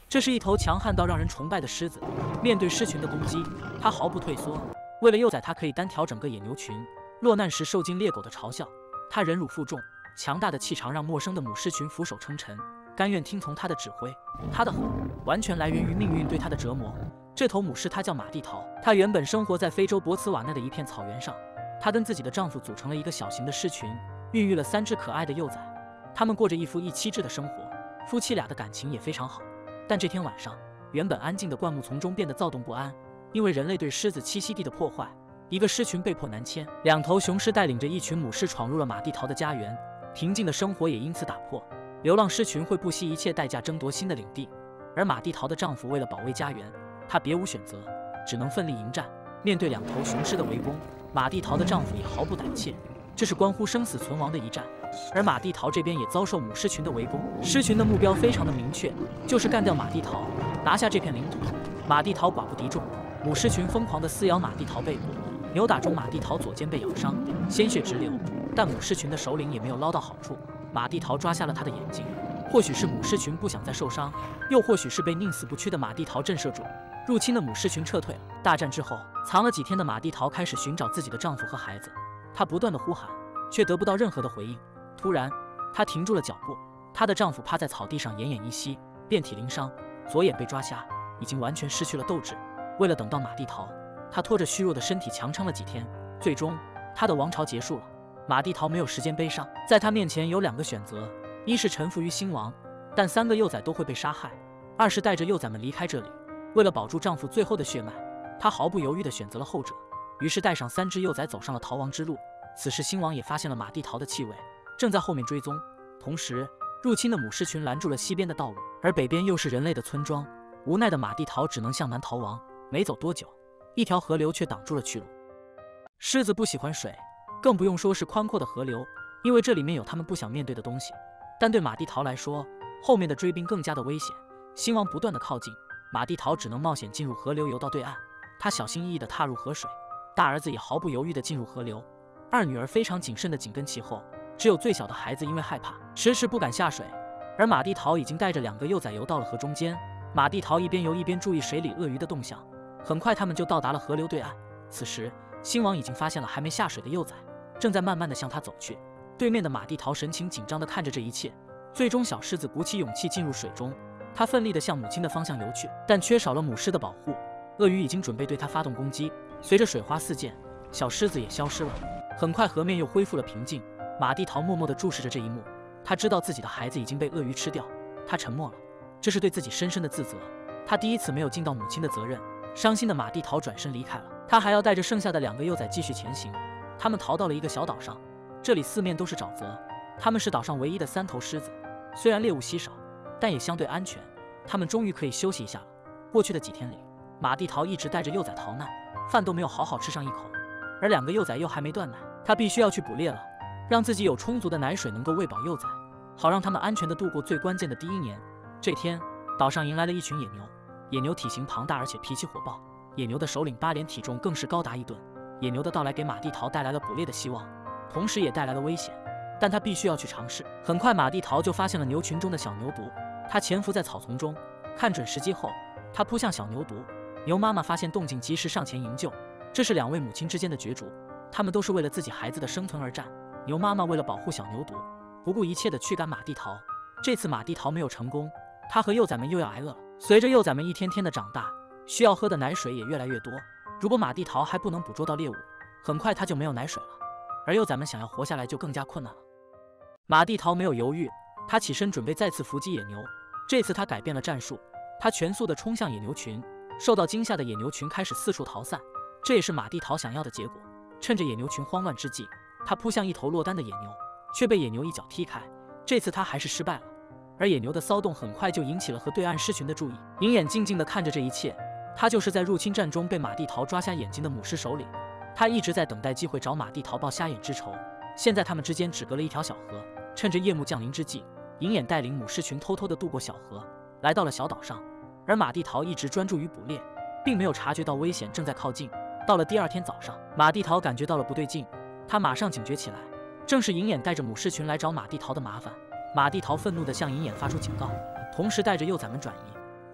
这是一头强悍到让人崇拜的狮子，面对狮群的攻击，它毫不退缩。为了幼崽，它可以单挑整个野牛群，落难时受尽猎狗的嘲笑，它忍辱负重，强大的气场让陌生的母狮群俯首称臣，甘愿听从它的指挥。它的狠完全来源于命运对它的折磨。这头母狮它叫马蒂桃，它原本生活在非洲博茨瓦纳的一片草原上，她跟自己的丈夫组成了一个小型的狮群，孕育了3只可爱的幼崽。他们过着一夫一妻制的生活，夫妻俩的感情也非常好。但这天晚上，原本安静的灌木丛中变得躁动不安，因为人类对狮子栖息地的破坏，一个狮群被迫南迁。2头雄狮带领着一群母狮闯入了马蒂桃的家园，平静的生活也因此打破。流浪狮群会不惜一切代价争夺新的领地，而马蒂桃的丈夫为了保卫家园，他别无选择，只能奋力迎战。面对2头雄狮的围攻，马蒂桃的丈夫也毫不胆怯，这是关乎生死存亡的一战。而马蒂桃这边也遭受母狮群的围攻，狮群的目标非常的明确，就是干掉马蒂桃，拿下这片领土。马蒂桃寡不敌众，母狮群疯狂地撕咬马蒂桃背部，扭打中马蒂桃左肩被咬伤，鲜血直流，但母狮群的首领也没有捞到好处，马蒂桃抓瞎了他的眼睛。或许是母狮群不想再受伤，又或许是被宁死不屈的马蒂桃震慑住，入侵的母狮群撤退了。大战之后，藏了几天的马蒂桃开始寻找自己的丈夫和孩子，她不断的呼喊，却得不到任何的回应。突然，她停住了脚步，她的丈夫趴在草地上奄奄一息，遍体鳞伤，左眼被抓瞎，已经完全失去了斗志。为了等到马蒂桃，她拖着虚弱的身体强撑了几天，最终她的王朝结束了。马蒂桃没有时间悲伤，在她面前有2个选择，一是臣服于新王，但3个幼崽都会被杀害；二是带着幼崽们离开这里。为了保住丈夫最后的血脉，她毫不犹豫地选择了后者，于是带上3只幼崽走上了逃亡之路。此时新王也发现了马蒂桃的气味，正在后面追踪。同时，入侵的母狮群拦住了西边的道路，而北边又是人类的村庄。无奈的马蒂桃只能向南逃亡。没走多久，一条河流却挡住了去路。狮子不喜欢水，更不用说是宽阔的河流，因为这里面有他们不想面对的东西。但对马蒂桃来说，后面的追兵更加的危险。新王不断的靠近，马蒂桃只能冒险进入河流，游到对岸。他小心翼翼地踏入河水，大儿子也毫不犹豫地进入河流，2女儿非常谨慎地紧跟其后。只有最小的孩子因为害怕，迟迟不敢下水。而马蒂桃已经带着2个幼崽游到了河中间。马蒂桃一边游一边注意水里鳄鱼的动向。很快，他们就到达了河流对岸。此时，新王已经发现了还没下水的幼崽，正在慢慢地向他走去。对面的马蒂桃神情紧张地看着这一切。最终，小狮子鼓起勇气进入水中，它奋力地向母亲的方向游去，但缺少了母狮的保护，鳄鱼已经准备对它发动攻击。随着水花四溅，小狮子也消失了。很快，河面又恢复了平静。马蒂桃默默地注视着这一幕，他知道自己的孩子已经被鳄鱼吃掉，他沉默了，这是对自己深深的自责。他第一次没有尽到母亲的责任。伤心的马蒂桃转身离开了，他还要带着剩下的2个幼崽继续前行。他们逃到了一个小岛上，这里四面都是沼泽，他们是岛上唯一的3头狮子，虽然猎物稀少，但也相对安全。他们终于可以休息一下了。过去的几天里，马蒂桃一直带着幼崽逃难，饭都没有好好吃上一口，而2个幼崽又还没断奶，他必须要去捕猎了，让自己有充足的奶水能够喂饱幼崽，好让他们安全地度过最关键的第1年。这天，岛上迎来了一群野牛。野牛体型庞大，而且脾气火爆。野牛的首领巴连体重更是高达1吨。野牛的到来给马蒂桃带来了捕猎的希望，同时也带来了危险，但他必须要去尝试。很快，马蒂桃就发现了牛群中的小牛犊，他潜伏在草丛中，看准时机后，他扑向小牛犊。牛妈妈发现动静，及时上前营救。这是2位母亲之间的角逐，他们都是为了自己孩子的生存而战。牛妈妈为了保护小牛犊，不顾一切地驱赶马蒂桃。这次马蒂桃没有成功，他和幼崽们又要挨饿了。随着幼崽们一天天的长大，需要喝的奶水也越来越多。如果马蒂桃还不能捕捉到猎物，很快他就没有奶水了，而幼崽们想要活下来就更加困难了。马蒂桃没有犹豫，他起身准备再次伏击野牛。这次他改变了战术，他全速地冲向野牛群。受到惊吓的野牛群开始四处逃散，这也是马蒂桃想要的结果。趁着野牛群慌乱之际，他扑向一头落单的野牛，却被野牛一脚踢开。这次他还是失败了。而野牛的骚动很快就引起了河对岸狮群的注意。银眼静静地看着这一切，他就是在入侵战中被马蒂桃抓瞎眼睛的母狮首领。他一直在等待机会找马蒂桃报瞎眼之仇。现在他们之间只隔了一条小河，趁着夜幕降临之际，银眼带领母狮群偷偷地渡过小河，来到了小岛上。而马蒂桃一直专注于捕猎，并没有察觉到危险正在靠近。到了第2天早上，马蒂桃感觉到了不对劲，他马上警觉起来，正是银眼带着母狮群来找马蒂桃的麻烦。马蒂桃愤怒地向银眼发出警告，同时带着幼崽们转移。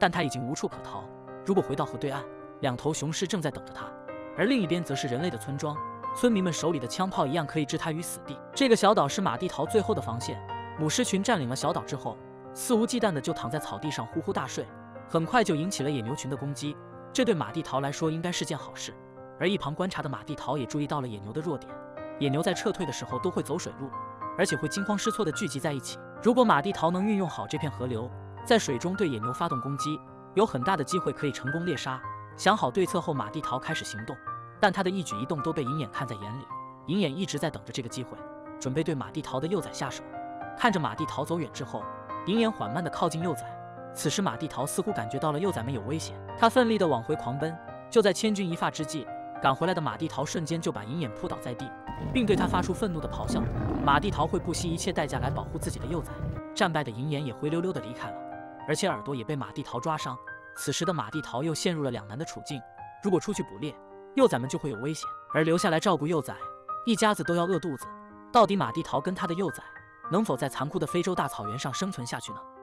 但他已经无处可逃。如果回到河对岸，两头雄狮正在等着他，而另一边则是人类的村庄，村民们手里的枪炮一样可以置他于死地。这个小岛是马地桃最后的防线。母狮群占领了小岛之后，肆无忌惮的就躺在草地上呼呼大睡，很快就引起了野牛群的攻击。这对马地桃来说应该是件好事。而一旁观察的马地桃也注意到了野牛的弱点，野牛在撤退的时候都会走水路，而且会惊慌失措地聚集在一起。如果马地桃能运用好这片河流，在水中对野牛发动攻击，有很大的机会可以成功猎杀。想好对策后，马地桃开始行动，但他的一举一动都被银眼看在眼里。银眼一直在等着这个机会，准备对马地桃的幼崽下手。看着马地桃走远之后，银眼缓慢地靠近幼崽。此时马地桃似乎感觉到了幼崽们有危险，他奋力地往回狂奔。就在千钧一发之际，赶回来的马地桃瞬间就把银眼扑倒在地，并对他发出愤怒的咆哮。马地桃会不惜一切代价来保护自己的幼崽。战败的银眼也灰溜溜地离开了，而且耳朵也被马地桃抓伤。此时的马地桃又陷入了两难的处境，如果出去捕猎，幼崽们就会有危险，而留下来照顾幼崽，一家子都要饿肚子。到底马地桃跟他的幼崽能否在残酷的非洲大草原上生存下去呢？